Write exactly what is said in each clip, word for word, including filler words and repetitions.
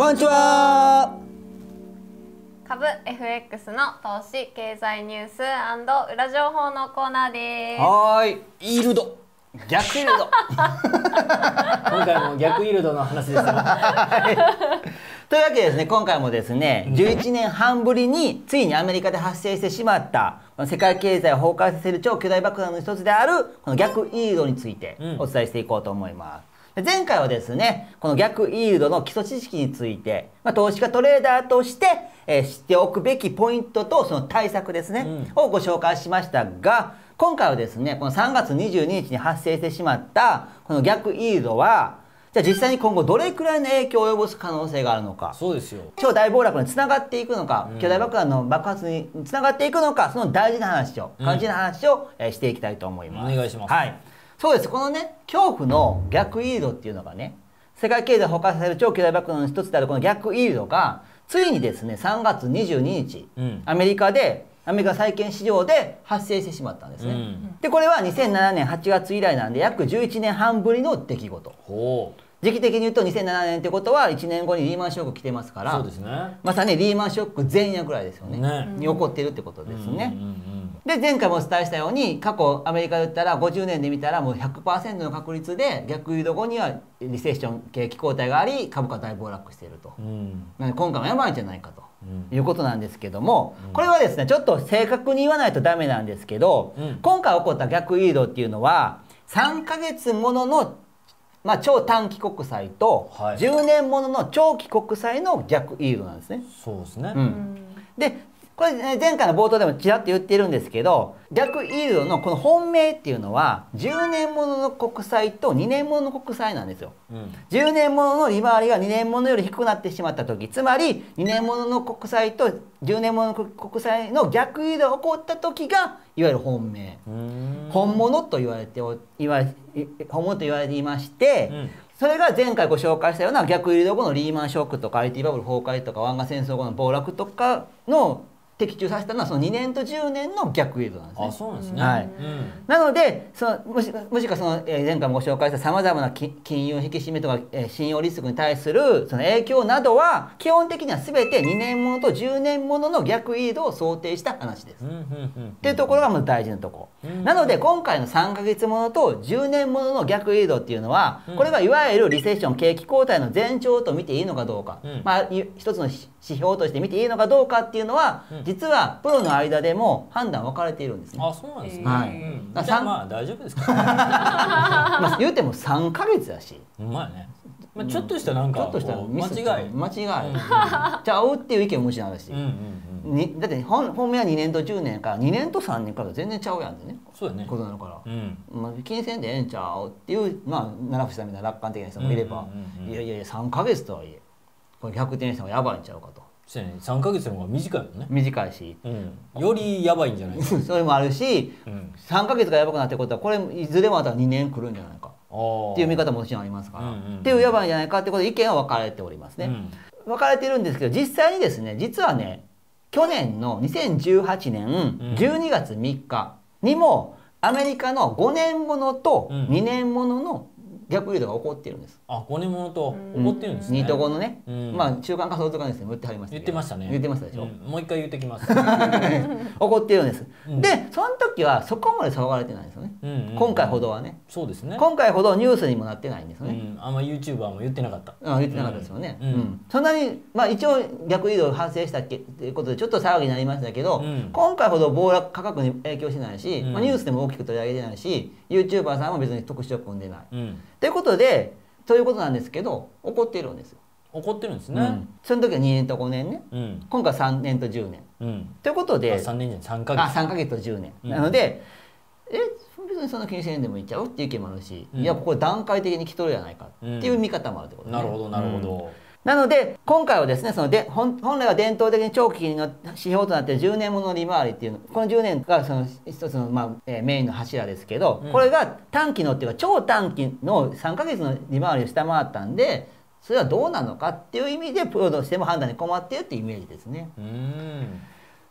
こんにちは。 株 エフエックス の投資経済ニュース&裏情報のコーナーです。 はーい、イールド、逆イールド。 今回も逆イールドの話ですよ。 というわけでですね、今回もですね、じゅういちねんはんぶりについにアメリカで発生してしまったこの世界経済を崩壊させる超巨大爆弾の一つであるこの逆イールドについてお伝えしていこうと思います。で前回はですね、この逆イールドの基礎知識について、まあ、投資家トレーダーとして、えー、知っておくべきポイントとその対策ですね、うん、をご紹介しましたが、今回はですね、このさんがつにじゅうににちに発生してしまったこの逆イールドは、じゃあ実際に今後どれくらいの影響を及ぼす可能性があるのか、 そうですよ、 超大暴落につながっていくのか、うん、巨大爆弾の爆発につながっていくのか、その大事な話を、肝心な話を、えー、していきたいと思います。 お願いします。 はい、そうです。このね、恐怖の逆イールドっていうのがね、世界経済を崩壊させる超巨大爆弾の一つであるこの逆イールドが、ついにですね、さんがつにじゅうににち、うん、アメリカで、アメリカ債券市場で発生してしまったんですね。うん、で、これはにせんななねんはちがつ以来なんで、約じゅういちねんはんぶりの出来事。ほう。時期的に言うとにせんななねんってことはいちねんごにリーマンショック来てますから、 そうですね、 まさにリーマンショック前夜ぐらいですよね、ねに起こっているってことですね。で前回もお伝えしたように、過去アメリカで言ったらごじゅうねんで見たらもう ひゃくパーセント の確率で逆イールド後にはリセッション景気後退があり、株価大暴落していると、うん、なので今回もやばいんじゃないかと、うん、いうことなんですけども、うん、これはですねちょっと正確に言わないとダメなんですけど、うん、今回起こった逆イールドっていうのはさんかげつもののまあ超短期国債とじゅうねんものの長期国債の逆イールドなんですね。 そうですね、 うん、でこれ、ね、前回の冒頭でもちらっと言ってるんですけど、逆イールドのこの本命っていうのはじゅうねんものの国債とにねんものの国債なんですよ。うん、じゅうねんものの利回りがにねんものより低くなってしまった時、つまりにねんものの国債とじゅうねんものの国債の逆イールドが起こった時がいわゆる本命、本物と言われていわ本物と言われていまして、うん、それが前回ご紹介したような逆イールド後のリーマンショックとか アイティー バブル崩壊とか湾岸戦争後の暴落とかの的中させたのはそのにねんとじゅうねんの逆イールドなんですね。 あ、そうなんですね。 はい。うん、なのでそのもしもしかその、えー、前回もご紹介したさまざまな金融引き締めとか、えー、信用リスクに対するその影響などは基本的には全てにねんものとじゅうねんものの逆イールドを想定した話です。っていうところがまず大事なところ。なので今回のさんかげつものとじゅうねんものの逆イールドっていうのは、これがいわゆるリセッション景気後退の前兆と見ていいのかどうか、うん、まあ一つの指標として見ていいのかどうかっていうのは、うん、実はプロの間でも判断分かれているんですね。 あ、そうなんですね。 はい。 うん、じゃあまあ大丈夫ですか。 まあ言うてもさんかげつだし。 まあね。まあちょっとしたなんか、ちょっとした間違い間違い。ちゃうっていう意見ももちろんあるし。にだって本本命はにねんとじゅうねんからにねんとさんねんから全然ちゃうやんってね。 そうだね。 ことなのから。うん。まあ金銭でええんちゃうっていうまあ七伏さんみたいな楽観的な人もいれば、いやいやいやさんかげつとはいえこれ逆転した方がやばいんちゃうかと。 さんかげつの方が短いよね。 短いし、 うん、よりやばいんじゃないかそれもあるし、うん、さんかげつがやばくなってことはこれいずれまたにねん来るんじゃないかっていう見方ももちろんありますから、うんうん、っていうやばいんじゃないかってことで意見は分かれておりますね、うん、分かれてるんですけど、実際にですね、実はね去年のにせんじゅうはちねんじゅうにがつみっかにもアメリカのごねんものとにねんものの逆イールドが起こっているんです。 あ、ごねんものと起こってるんですね。 にとごのね、まあ中間仮想通貨ですね、言ってはりました。 言ってましたね。 言ってましたでしょ。 もう一回言ってきます。 起こっているんです。で、その時はそこまで騒がれてないんですよね。今回ほどはね。 そうですね。 今回ほどニュースにもなってないんですよね。 あんまユーチューバーも言ってなかった。 あ、言ってなかったですよね。そんなにまあ一応逆イールド発生したっけっていうことでちょっと騒ぎになりましたけど、今回ほど暴落価格に影響してないし、ニュースでも大きく取り上げてないし、ユーチューバーさんも別に特殊ショックを生んでない。ということで、ということなんですけど、起こっているんですよ。 起こってるんですね。うん、 その時はにねんとごねんね。うん、今回はさんねんとじゅうねん。うん、ということで、 さんねんじゃさんかげつ。 あ、さんかげつとじゅうねん。うん、なので、え、別にそんな気にせんでもいっちゃうっていう意見もあるし、うん、いや、ここ段階的に来とるやないかっていう見方もあるってことね。 なるほど、なるほど。うん、 なので今回はですね、そので本本来は伝統的に長期金利の指標となっているじゅうねんものの利回りっていうの、このじゅうねんがその一つの、まあえー、メインの柱ですけど、うん、これが短期のっていうか超短期のさんかげつの利回りを下回ったんで、それはどうなのかっていう意味でプロとしても判断に困っているっていうイメージですね。うん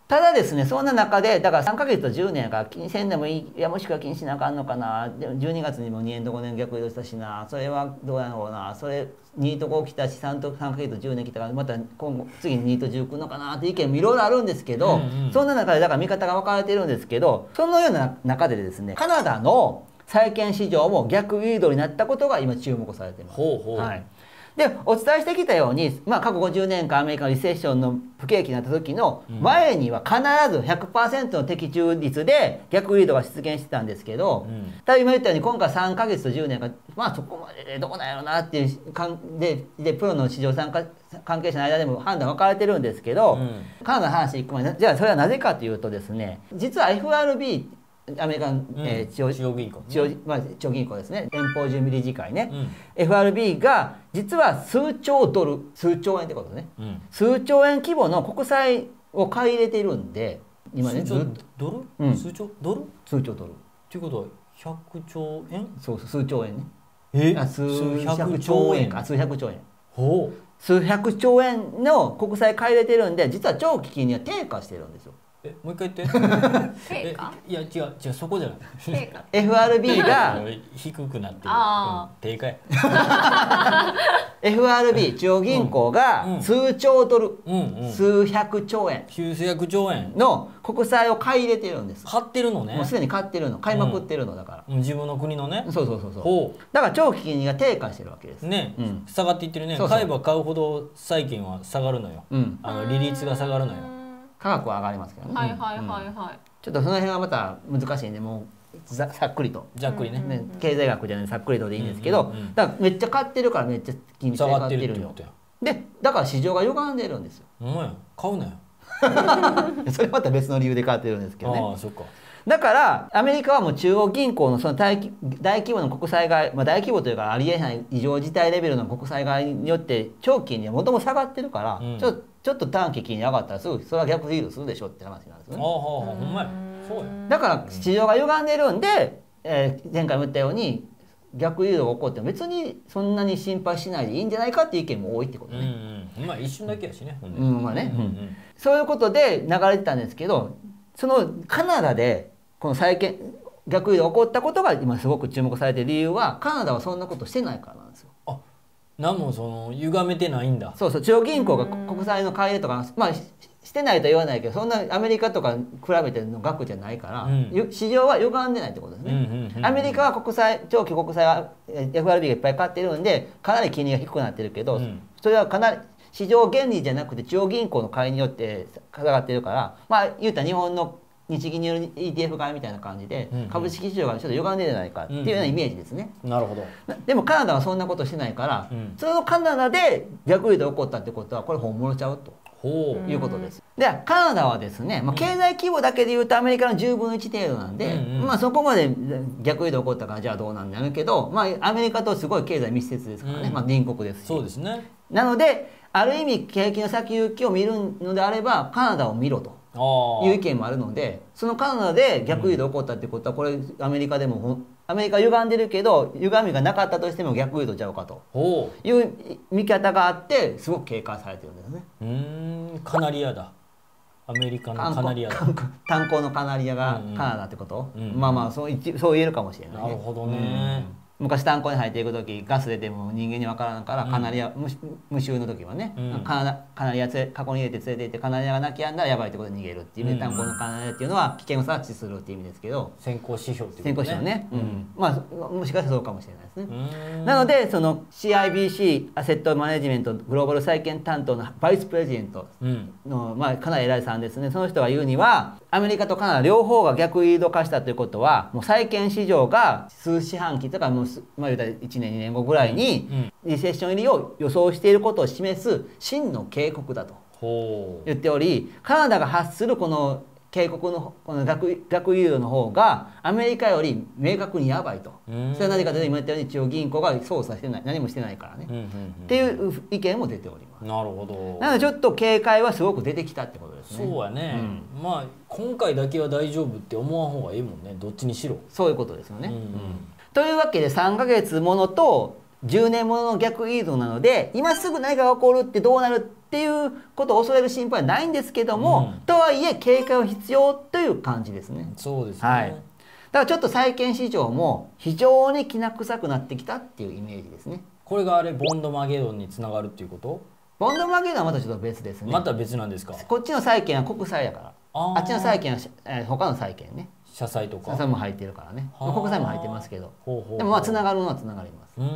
ただですね、そんな中でだからさんかげつとじゅうねんやから気にせんでもいい、いやもしくは気にしなあかんのかな、でもじゅうにがつにもにねんとごねん逆移動したしな、それはどうやろうな、それにとご来たし 3, とさんかげつとじゅうねん来たからまた今後次ににとじゅう来るのかなって意見もいろいろあるんですけど、うんうん、そんな中でだから見方が分かれてるんですけど、そのような中でですね、カナダの債券市場も逆イールドになったことが今注目されています。ほうほう、はい、でお伝えしてきたように、まあ、過去ごじゅうねんかんアメリカのリセッションの不景気になった時の前には必ず ひゃくパーセント の適中率で逆イールドが出現してたんですけど、うん、ただ今言ったように今回さんかげつとじゅうねんかまあそこまででどうなんやろうなっていう感ででプロの市場参加関係者の間でも判断分かれてるんですけど、うん、カナダの話いく前にじゃあそれはなぜかというとですね、実は エフアールビーアメリカの、うんえー、中央銀行、ね、中央、まあ、中央銀行ですね、連邦準備理事会ね、うん、エフアールビー が実は数兆ドル数兆円ってことね、うん、数兆円規模の国債を買い入れているんで今ね、 数兆ドル、うん、数兆ドル数兆ドルっていうことはひゃくちょうえん、 そうそう数兆円ね、 えあ数百兆円か数百兆円、 ほう数百兆円の国債買い入れてるんで、実は長期金利は低下してるんですよ。 えもう一回言って低下いや違う違うそこじゃない低下エフアールビー が低くなってる、 あ、 うん、低下やエフアールビー 中央銀行が数兆ドル、うんうん、数百兆円数百兆円の国債を買い入れてるんです。 買ってるのね、 もうすでに買ってるの、買いまくってるのだから、 うん、自分の国のね、 そうそうそうそう、だから長期金利が低下してるわけですね、 うん、 下がっていってるね。そうそう、買えば買うほど債券は下がるのよ、うん、あの利率が下がるのよ、 価格は上がりますけどね。 はいはいはいはい。 ちょっとその辺はまた難しいんで、もうざさっくりと。 ざっくりね。 ね、経済学じゃないさっくりとでいいんですけど、だからめっちゃ買ってるからめっちゃ金利下がってるよ。で、だから市場が歪んでるんですよ。 お前買うなよ。 それまた別の理由で買ってるんですけどね。 ああ、そっか。 だからアメリカはもう中央銀行のその 大, 大規模な国債買い、まあ、大規模というかありえない異常事態レベルの国債買いによって長期金利はもともと下がってるから、うん、ちょちょっと短期金利上がったらすぐそれは逆リードするでしょって話なんですよね。 ああ、ほんまや。そうや。 だから市場が歪んでるんで、えー、前回も言ったように逆リードが起こっても別にそんなに心配しないでいいんじゃないかっていう意見も多いってことね。 うんうん、まあ一瞬だけやしね。 うん、まあね、うんうん、そういうことで流れてたんですけど、そのカナダでこの債券逆輸入が起こったことが今すごく注目されている理由は、カナダはそんなことしてないからなんですよ。 あ、何もその歪めてないんだ。 そうそう、中央銀行が国債の買い入れとか、まあしてないとは言わないけど、そんなアメリカとか比べての額じゃないから、うん、市場は歪んでないってことですね、うんうんうんうん、アメリカは国債長期国債は エフアールビー がいっぱい買ってるんでかなり金利が低くなってるけど、うん、それはかなり市場原理じゃなくて中央銀行の買いによって下がってるから、まあ言うたら日本の日銀による イーティーエフ 買いみたいな感じで、うんうん、株式市場がちょっと歪んでるじゃないかっていうようなイメージですね、 うんうん、なるほど。 でもカナダはそんなことしてないから、うん、そのカナダで逆輸入で起こったってことはこれ本物ちゃうということです。でカナダはですね、まあ、経済規模だけでいうとアメリカのじゅうぶんのいち程度なんで、うんうん、まあそこまで逆輸入で起こったからじゃあどうなんだろうけど、まあ、アメリカとすごい経済密接ですからね、うん、まあ、隣国ですし。 そうですね。 なのである意味景気の先行きを見るのであればカナダを見ろという意見もあるので、そのカナダで逆輸入で起こったってことはこれアメリカでもアメリカは歪んでるけど歪みがなかったとしても逆輸入ちゃうかという見方があってすごく警戒されてるんですね。 うーん、カナリアだ。アメリカのカナリアだ。 炭鉱のカナリアがカナダってこと、うんうん、まあまあそうそう言えるかもしれないね。 なるほどね。うん、 昔炭鉱に入っていく時ガス出ても人間に分からんから、うん、カナリア無臭の時はね、うん、カナカナリア過去に入れて連れて行ってカナリアが泣き止んだらやばいってことで逃げるっていう意味で、うん、炭鉱のカナリアっていうのは危険を察知するっていう意味ですけど、 先行指標っていうことね。 先行指標ね、うんうん、まあもしかしたらそうかもしれないですね。なのでその シーアイビーシー アセットマネジメントグローバル債券担当のバイスプレジデントの、うん、まあかなり偉いさんですね。その人が言うにはアメリカとカナダ両方が逆イールド化したということはもう債券市場が数四半期とかもうまあ言うたらいちねんにねんごぐらいにリセッション入りを予想していることを示す真の警告だと言っており、カナダが発するこの警告のこの逆逆ユーロの方がアメリカより明確にやばいと。それは何かというと今言ったように中央銀行が操作してない、何もしてないからね、うんうんうん、っていう意見も出ております。 なるほど。 なのでちょっと警戒はすごく出てきたってことですね。 そうやね、うん、まあ今回だけは大丈夫って思わん方がいいもんね、どっちにしろ。 そういうことですよね、うんうん、というわけでさんかげつものとじゅうねんものの逆イールドなので今すぐ何かが起こるってどうなるってっていうことを恐れる心配はないんですけども、うん、とはいえ警戒は必要という感じですね。 そうですね、 はい、だからちょっと債券市場も非常にきな臭くなってきたっていうイメージですね。 これがあれボンドマゲドンにつながるっていうこと？ ボンドマゲドンはまたちょっと別ですね。 また別なんですか？こっちの債券は国債やから、あっちの債券は、えー、他の債券ね、 社債とか社債も入ってるからね、国債も入ってますけど、ほうほうほう、でもまあつながるのはつながります。うん、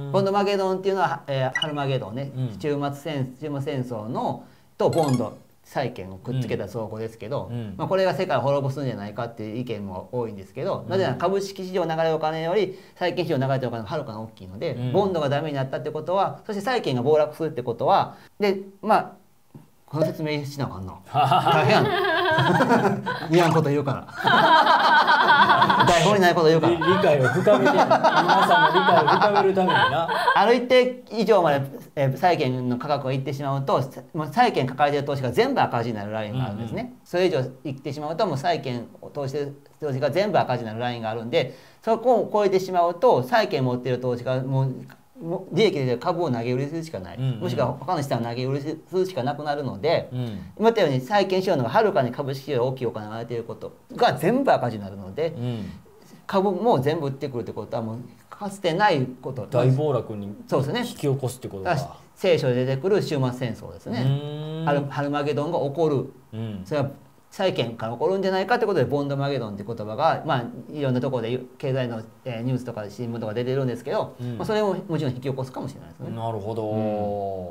ボンドマゲドンっていうのは、えー、ハルマゲドンね、うん、中末戦中末戦争のとボンド債券をくっつけた倉庫ですけど、うん、まあ、これが世界を滅ぼすんじゃないかっていう意見も多いんですけど、うん、なぜなら株式市場流れるお金より債券市場流れてるお金がはるかに大きいので、うん、ボンドがダメになったってことは、そして債券が暴落するってことは、でまあこの説明しなあかんな大変やんいらんこと言うから台本にないこと言うから理解を深めて、皆さんの理解を深めるためにな、 ある一定以上まで、えー、債券の価格がいってしまうと、もう債券抱えている投資が全部赤字になるラインがあるんですね、うんうん、それ以上いってしまうともう債券を投資してる投資が全部赤字になるラインがあるんで、そこを超えてしまうと債券持っている投資がもう利益で株を投げ売りするしかない、うんうん、もしくは他の資産を投げ売りするしかなくなるので、うん、今言ったように債券市場の方がはるかに株式市場で大きいお金が出ていることが全部赤字になるので、うん、株も全部売ってくるってことはもうかつてないこと、 大暴落に引き起こすってことか。 だ聖書で出てくる終末戦争ですね。ハル、ハルマゲドンが起こる、うん、それは債券から起こるんじゃないかということでボンドマゲドンって言葉が、まあ、いろんなところで経済の、えー、ニュースとか新聞とか出てるんですけど、うん、まあ、それももちろん引き起こすかもしれないですね。 なるほど、うん、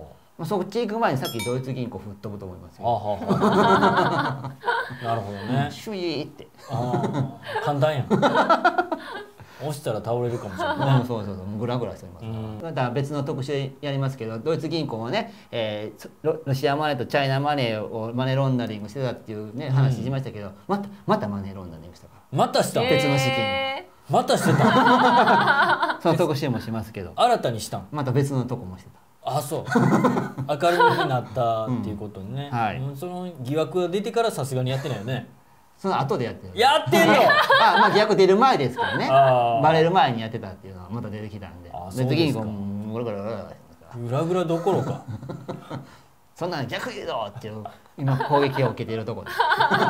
まあ、そっち行く前にさっきドイツ銀行吹っ飛ぶと思いますよ。 あははなるほどね。 シュイーって。 あ簡単やん押したら倒れるかもしれないね、 うん、そうそうそう、グラグラしておりますから、うん、また別の特集やりますけど、ドイツ銀行はね、えー、ロ, ロシアマネーとチャイナマネーをマネーロンダリングしてたっていうね話しましたけど、うん、またまたマネーロンダリングしたからまたした別の資金をまたしてたその特集もしますけど新たにしたんまた別のとこもしてた。 あ、そう明るみになったっていうことにね、うん、はい、その疑惑が出てからさすがにやってないよね。 その後でやってる。 やってんのあ、まあ逆出る前ですからね。バレる前にやってたっていうのはまた出てきたんで。別銀行もグラグラグラグラしてますから。 グラグラどころか。 そんなの逆言うぞっていう今攻撃を受けているところです。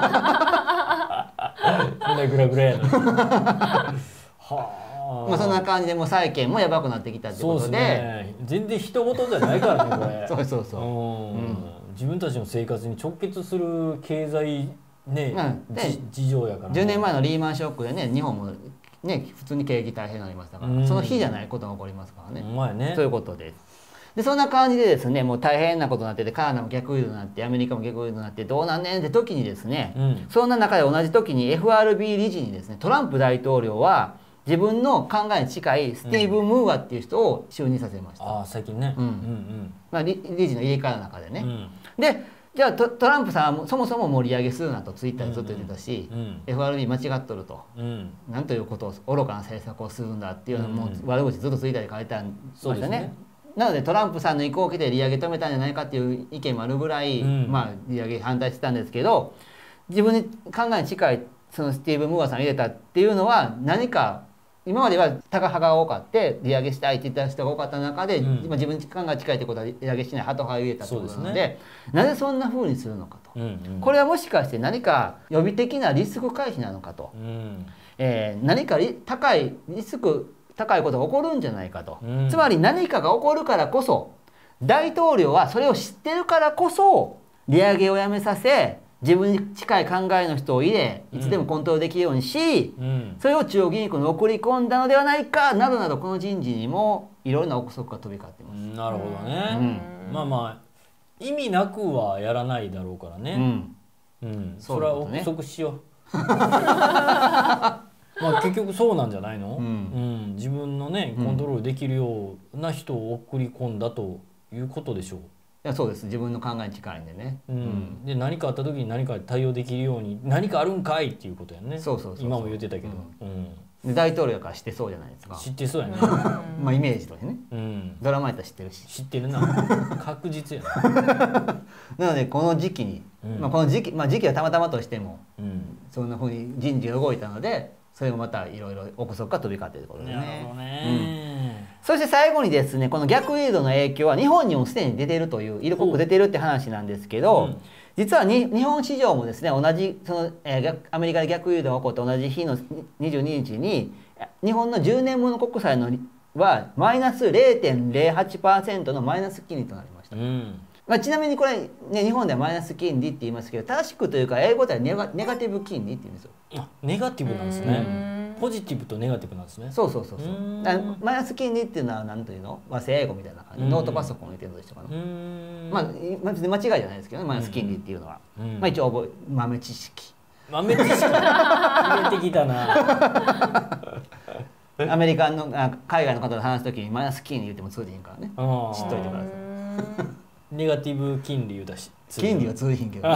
そんなグラグラやのに。はあ。まあそんな感じでもう債券もやばくなってきたってことで。そうですね。 全然人事じゃないからねこれ。 そうそうそう。 うん、自分たちの生活に直結する経済ね、うん、で事情やから。 じゅうねんまえのリーマンショックでね日本もね普通に景気大変になりましたから、その日じゃないことが起こりますからね。 前ね。 ということです。でそんな感じでですねもう大変なことになっててカナダも逆輸入になってアメリカも逆輸入になってどうなんねんって時にですね、うん、そんな中で同じ時に エフアールビー 理事にですねトランプ大統領は自分の考えに近いスティーブン・ムーアっていう人を就任させました。 うん、あ最近ね、うんうんうんまあ、理, 理事の入れ替えの中でね、うん、でじゃあ ト, トランプさんはそもそも盛り上げするなとツイッターでずっと言ってたし、うんうん、エフアールビー 間違っとると、うん、なんということを愚かな政策をするんだっていうのを、もう悪口ずっとツイッターで書いてありましたね。なのでトランプさんの意向を受けて利上げ止めたんじゃないかっていう意見もあるぐらい、うん、まあ利上げ反対してたんですけど、自分に考えに近いそのスティーブ・ムーアさんを入れたっていうのは何か今まではタカ派が多かって利上げしたいって言った人が多かった中で、うん、今自分に考え近いってことは利上げしないハト派を入れたってことなの で, で、ね、なぜそんな風にするのかと、うんうん、これはもしかして何か予備的なリスク回避なのかと、うんえー、何か高いリスク高いことが起こるんじゃないかと、うん、つまり何かが起こるからこそ大統領はそれを知ってるからこそ利上げをやめさせ自分に近い考えの人を入れいつでもコントロールできるようにし、うん、それを中央銀行に送り込んだのではないかなどなどこの人事にもいろいろな憶測が飛び交っています。 なるほどね、うん、まあまあ意味なくはやらないだろうからね、うんうん、それは憶測しようまあ結局そうなんじゃないの、うんうん、自分のねコントロールできるような人を送り込んだということでしょう。 いやそうです、自分の考えに近いんでね、 うんうん、で何かあった時に何か対応できるように何かあるんかいっていうことやね。 そうそうそうそう今も言ってたけど、うんうんで大統領から知ってそうじゃないですか。 知ってそうやねまあイメージとしてね、うん、ドラマやったら知ってるし知ってるな確実やななのでこの時期に、うんまあ、この時期、まあ、時期はたまたまとしても、うん、そんなふうに人事が動いたのでそれもまたいろいろ憶測が飛び交っているところですね。 なるほどね、うんそして最後にですねこの逆イールドの影響は日本にもすでに出ているという色濃く出てるって話なんですけど、うん、実はに日本市場もですね同じその、えー、アメリカで逆イールドが起こった同じ日のにじゅうににちに日本のじゅうねんもの国債のはマイナス れいてんれいはちパーセント のマイナス金利となりました。うん、まあ、ちなみにこれ、ね、日本ではマイナス金利って言いますけど正しくというか英語ではネガ、ネガティブ金利って言うんですよ。 あ、ネガティブなんですね。ポジティブとネガティブなんですね。 そうそうそうそう。マイナス金利っていうのは何というの和製英語みたいな感じ。ノートパソコンの言ってるのでしたかな。まあ間違いじゃないですけどねマイナス金利っていうのは。まあ一応覚え豆知識。 豆知識入れてきたな。 アメリカの海外の方と話すときにマイナス金利言っても通じひんからね。知っといてください。 ネガティブ金利言うだし。 金利は通じひんけど。 金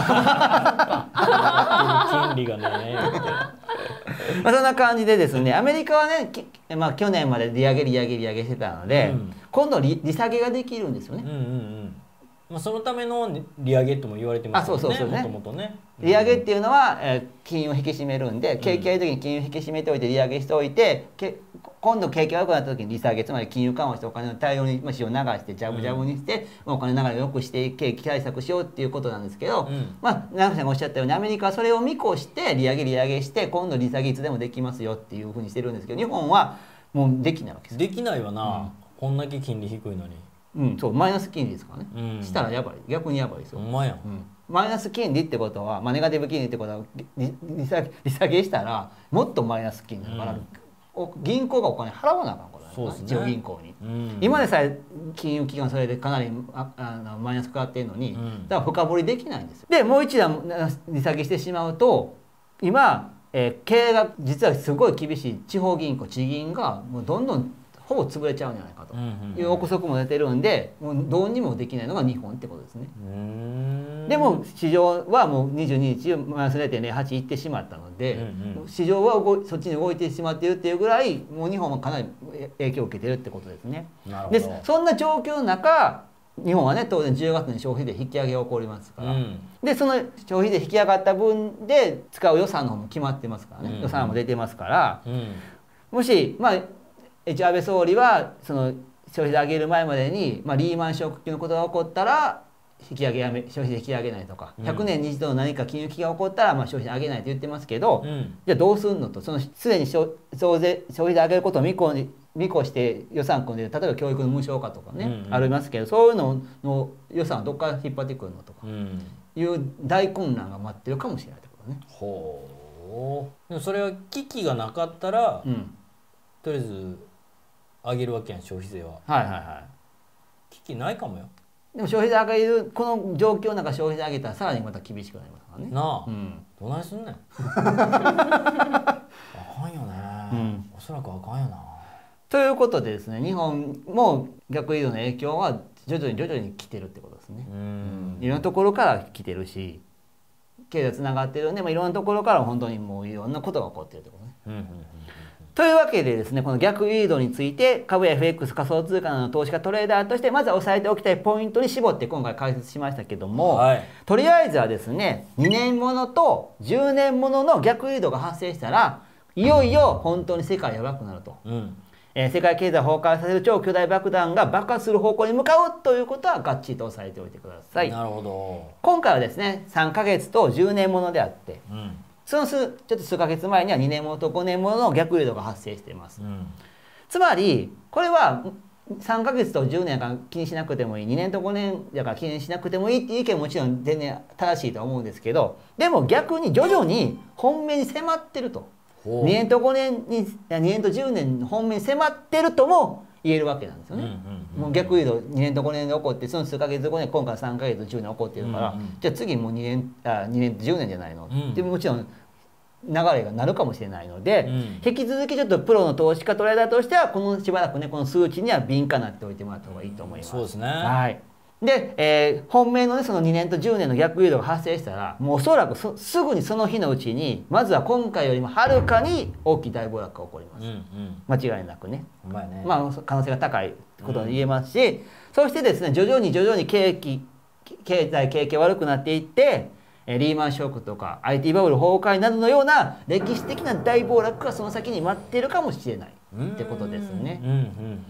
利がね。 まあそんな感じでですねアメリカはね、まあ、去年まで利上げ利上げ利上げしてたので、うん、今度 利, 利下げができるんですよね。うんうんうん、 まあ、そのための利上げとも言われてますよね。もともとね。 利上げっていうのは、えー、金融を引き締めるんで景気がいい時に金融を引き締めておいて利上げしておいてけ今度景気が悪くなった時に利下げつまり金融緩和してお金を大量に市場を流してジャブジャブにして、うん、お金流れを良くして景気対策しようっていうことなんですけど、うん、まあ長瀬さんがおっしゃったようにアメリカはそれを見越して利上げ利上げして今度利下げいつでもできますよっていうふうにしてるんですけど日本はもうできないわけです。 できないわな、うん、こんだけ金利低いのに。 うん、そうマイナス金利ですからね、うん、したらやばい逆にやばいですよ。 ほんまやん、 うん、マイナス金利ってことは、まあ、ネガティブ金利ってことは利, 利, 下げ利下げしたらもっとマイナス金利だから、うん、銀行がお金払わなあかんことだよね、地方銀行に、うん、今でさえ金融機関それでかなりああのマイナスかかっているのに、うん、だから深掘りできないんですよ。でもう一段利下げしてしまうと今、えー、経営が実はすごい厳しい地方銀行地銀がもうどんどんほぼ潰れちゃうんじゃないかという憶測も出てるんでもうどうにもできないのが日本ってことですね。でも市場はもうにじゅうににちマイナス れいてんれいはち いってしまったので、うんうん、市場は動いそっちに動いてしまっているっていうぐらいもう日本はかなり影響を受けてるってことですね。でそんな状況の中日本はね当然じゅうがつに消費税引き上げが起こりますから、うん、でその消費税引き上がった分で使う予算の方も決まってますからね、うんうん、予算も出てますから、うん、もしまあ安倍総理はその消費税上げる前までに、まあ、リーマンショック級のことが起こったら引き上げやめ消費税引き上げないとか、うん、ひゃくねんに一度の何か金融危機が起こったら、まあ、消費税上げないと言ってますけど、うん、じゃあどうするのとそのすでに消税消費税上げることを見越見越して予算組んで例えば教育の無償化とかね、うんうん、ありますけどそういうのの予算をどっから引っ張ってくるのとか、うん、いう大混乱が待ってるかもしれないってことね。 ほう。でもそれは危機がなかったら、うん、とりあえず上げるわけやん消費税は。 はいはいはい。 危機ないかもよ。 でも消費税上げるこの状況の中消費税上げたらさらにまた厳しくなりますからね。 なあ。うん、どないすんねん。あかんよね、うん。おそらくあかんよな。 ということでですね日本も逆イールドの影響は徐々に徐々に来てるってことですね。うん、いろんなところから来てるし経済つながってるんで、まあ、いろんなところから本当にもういろんなことが起こってるってことね。うんうんうんというわけでですねこの逆イールドについて株や エフエックス 仮想通貨などの投資家トレーダーとしてまずは押さえておきたいポイントに絞って今回解説しましたけども、はい、とりあえずはですねにねんものとじゅうねんものの逆イールドが発生したらいよいよ本当に世界やばくなると、うんえー、世界経済を崩壊させる超巨大爆弾が爆発する方向に向かうということはがっちりと押さえておいてください。 なるほど。 今回はですねさんかげつとじゅうねんものであって、うんその数ちょっと数ヶ月前にはにねんものとごねんものの逆イールドが発生しています、うん、つまりこれはさんかげつとじゅうねんから気にしなくてもいいにねんとごねんだから気にしなくてもいいっていう意見ももちろん全然正しいとは思うんですけどでも逆に徐々に本命に迫ってるとにねんとごねんににねんとじゅうねんの本命に迫ってるとも言えるわけなんですよね、うんうんうん、もう逆イールドにねんとごねんで起こってその数ヶ月後に今回さんかげつとじゅうねん起こってるから、うんうん、じゃあ次もうにねんあにねんとじゅうねんじゃないの、うん、ってもちろん流れがなるかもしれないので、うん、引き続きちょっとプロの投資家トレーダーとしてはこのしばらくねこの数値には敏感になっておいてもらった方がいいと思います。 そうですね。 はい。で、えー、本命のねそのにねんとじゅうねんの逆イールドが発生したらもうおそらくすぐにその日のうちにまずは今回よりもはるかに大きい大暴落が起こります。うんうん、間違いなくね。 うまいね。 まあ可能性が高いことが言えますし、うん、そしてですね徐々に徐々に景気経済景気が悪くなっていって。リーマンショックとか アイティー バブル崩壊などのような歴史的な大暴落がその先に待っているかもしれないってことですね。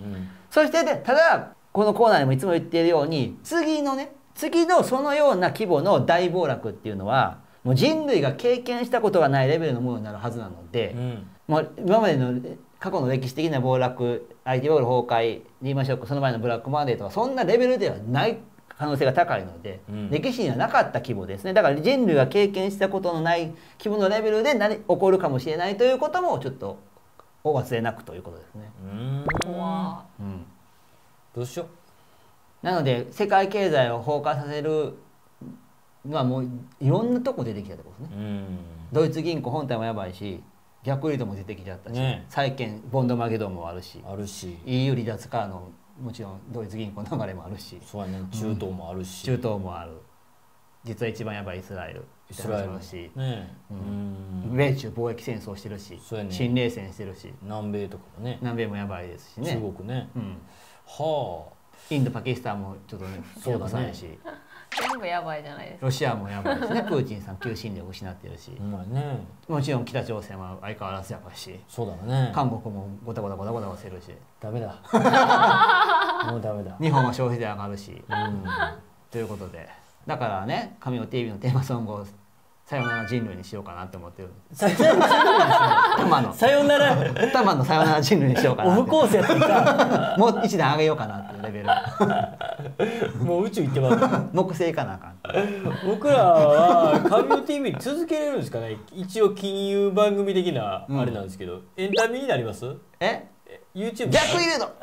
そしてでただこのコーナーでもいつも言っているように次のね次のそのような規模の大暴落っていうのはもう人類が経験したことがないレベルのものになるはずなので、うん、もう今までの過去の歴史的な暴落 アイティー バブル崩壊リーマンショックその前のブラックマンデーとかそんなレベルではない可能性が高いので、うん、歴史にはなかった規模ですね。だから人類が経験したことのない規模のレベルで何起こるかもしれないということもちょっとお忘れなくということですね。 うーん、わー、うん、どうしよう。 なので世界経済を崩壊させるのはもういろんなとこ出てきたってことですね。うん、ドイツ銀行本体もやばいし逆リードも出てきちゃったし、ね、債券ボンドマゲドンもあるし、 あるしイーユー 離脱からのもちろんドイツ銀行の流れもあるし、 そうやね、中東もあるし、 うん、中東もある。実は一番やばいイスラエルイスラエルもし、ね、うん、米中貿易戦争してるし、ね、新冷戦してるし、 南米とかもね、 南米もやばいですしね、 中国ね、うん、はあ、 インドパキスタンもちょっとねそうだね、 全部やばいじゃないですか。 ロシアもやばいですね。プーチンさん求心力失ってるし、 まあね、 もちろん北朝鮮は相変わらずやばいし、 そうだね、 韓国もゴタゴタゴタゴタしてるし、 ダメだもうダメだ。 日本は消費税上がるし、うん、ということでだからね、神尾 ティービー のテーマソングをさよなら人類にしようかなって思ってる。さよなら人類にしよう。玉のさよなら玉のさよなら人類にしようかなって。 オフコースやってさもう一段上げようかなっていうレベル。もう宇宙行ってます。 木星行かなあかん。 僕らは神尾 ティービー 続けれるんですかね。一応金融番組的なあれなんですけど、うん、エンタメになります？ え ？YouTube 逆ユード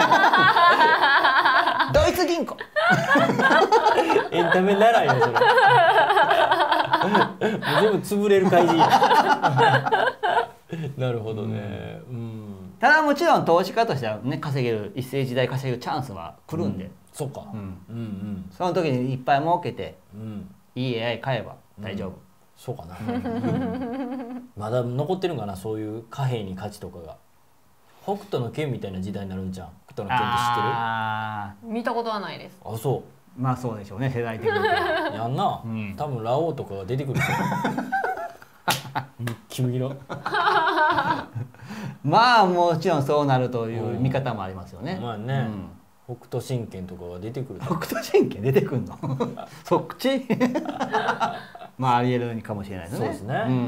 ドイツ銀行エンタメならよそれ全部潰れる怪人やなるほどね、うん、うん、 ただもちろん投資家としてはね稼げる一世時代稼げるチャンスは来るんで、うん、 そうか、うん、うんうんその時にいっぱい儲けて、うん、いい エーアイ 買えば大丈夫、うん、 そうかな、うん、まだ残ってるんかな、そういう貨幣に価値とかが。北斗の拳みたいな時代になるんじゃん。北斗の拳って知ってる？あ見たことはないです。 あ、そう。 まあそうでしょうね、世代的にやんな、うん、多分ラオウとかが出てくるムッキムキのまあもちろんそうなるという見方もありますよね。 まあね、うん、北斗神拳とかが出てくる。 北斗神拳出てくるのそっちまあありえるかもしれないですね。 そうですね。うんうんうんうん。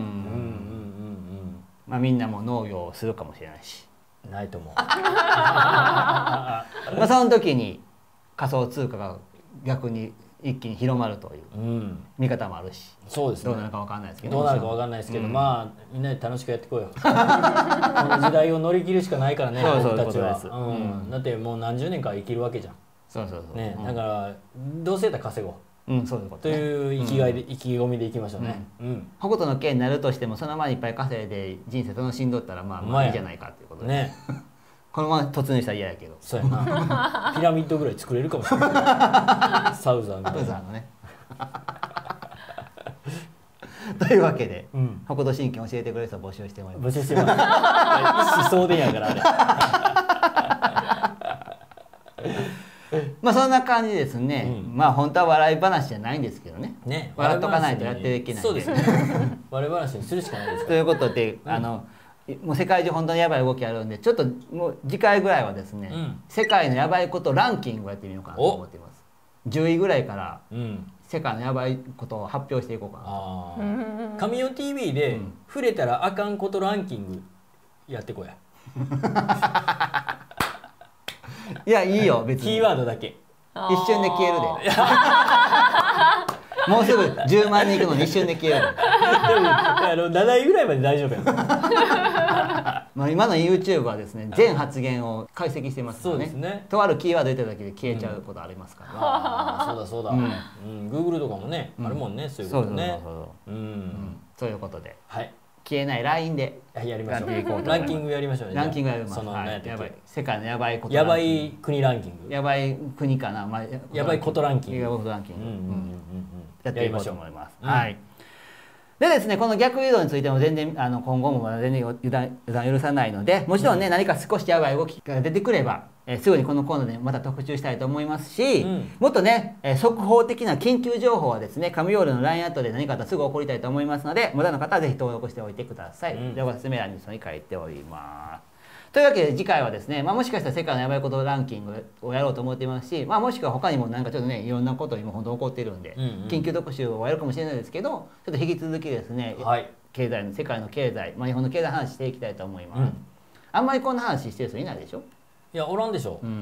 まあみんなも農業をするかもしれないし。 ないと思うまあその時に仮想通貨が逆に一気に広まるという見方もあるし、 うん、そうですね、 どうなるか分かんないですけどどうなるか分かんないですけど、うん、まあみんなで楽しくやっていこうよこの時代を乗り切るしかないからね僕たちは、うん、だってもう何十年か生きるわけじゃん。 そうそうそう、 ね、だからどうせやったら稼ごう、 うん、そういうこと、 ね、という生きがいで、うん、意気込みでいきましょうね、 うんうん、北斗の拳になるとしてもその前にいっぱい稼いで人生楽しんどったらまあまあいいじゃないかっていうことで、ね、このまま突入したら嫌やけど、 そうやなピラミッドぐらい作れるかもしれないサウザーみたいな、サウザーのねというわけで、うん、北斗神拳教えてくれる人を募集しております。 募集してます一子相伝やからあれまあそんな感じですね、うん、まあ本当は笑い話じゃないんですけどね、ね、笑っとかないとやっていけないんで、 そうですね笑い話にするしかないですから。 ということで、うん、あのもう世界中本当にやばい動きあるんでちょっともう次回ぐらいはですね、うん、世界のやばいことランキングをやってみようかなと思っています。じゅういぐらいから、うん、世界のやばいことを発表していこうかなと。 神尾 ティービー で、うん、触れたらあかんことランキングやってこやいやいいよ別にキーワードだけ一瞬で消えるでもうすぐじゅうまん人いくのに一瞬で消えるであのなないぐらいまで大丈夫やまあ今の YouTube はですね全発言を解析してますからね。そうですね、とあるキーワード言っただけで消えちゃうことありますから、うん、 あそうだそうだ、うんうん、Google とかもね、うん、あるもんね、そういうことね。 そういうことで、 はい、 消えないラインでやりましょう。ランキングやりましょうね。 ランキングやります。 その、はい、 やばい世界のやばいことやばい国ランキング、 やばい国かな、まあ、 やばいことランキング、 やばいことランキングやっていこうと思います。はい。でですね、この逆誘導についても全然あの今後もまだ全然油断油断許さないので、もちろんね、うん、何か少しやばい動きが出てくれば、えー、すぐにこのコーナーでまた特集したいと思いますし、うん、もっとね、えー、速報的な緊急情報はですね、神ヨールの ライン アットで何かあったらすぐ送りたいと思いますので、まだの方はぜひ登録しておいてください。うん、では説明欄にそれに書いております。 というわけで次回はですね、まあ、もしかしたら世界のやばいことランキングをやろうと思っていますし、まあ、もしくは他にもなんかちょっとねいろんなこと今本当起こっているんで、うんうん、緊急特集をやるかもしれないですけど、ちょっと引き続きですね、はい、経済の世界の経済、まあ、日本の経済の話していきたいと思います、うん、あんまりこんな話してる人いないでしょ。 いやおらんでしょ、うんうん、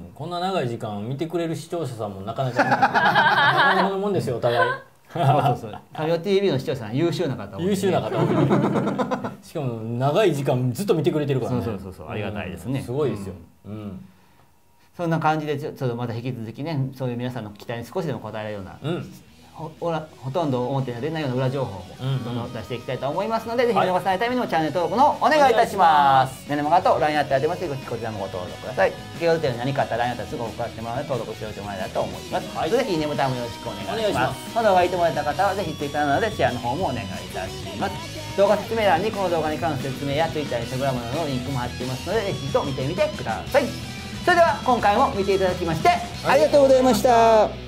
こんな長い時間見てくれる視聴者さんもなかなかなかなかのもんですよお互い。 そうそうそう。タミオ ティーブイ の視聴者さん優秀な方、 優秀な方しかも長い時間ずっと見てくれてるからね。 そうそうそう、ありがたいですね、 うん、すごいですよ、うん、うん、 そんな感じでちょっとまた引き続きね、そういう皆さんの期待に少しでも応えられるような、うん、ほ, ほとんど表に出ないような裏情報もどんどん出していきたいと思いますので、うんうん、ぜひ見逃さないためにもチャンネル登録のお願いいたします。メルマガと ライン アットやってますので、こちらもご登録ください。企業予定に何かあったら ライン アットすぐ送らせてもらうので登録しておいてもらえたらと思います、はい、ぜひいいねボタンもよろしくお願いします。この動画がいいと思われた方はぜひ Twitter などでシェアの方もお願いいたします。動画説明欄にこの動画に関する説明や Twitter、Instagram などのリンクも貼っていますので、ぜひ一度見てみてください。それでは今回も見ていただきましてありがとうございました。